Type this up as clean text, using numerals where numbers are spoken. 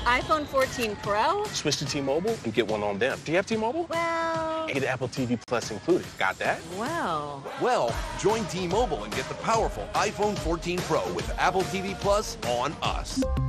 iPhone 14 Pro? Switch to T-Mobile and get one on them. Do you have T-Mobile? Well... Get Apple TV Plus included. Got that? Well, join T-Mobile and get the powerful iPhone 14 Pro with Apple TV Plus on us.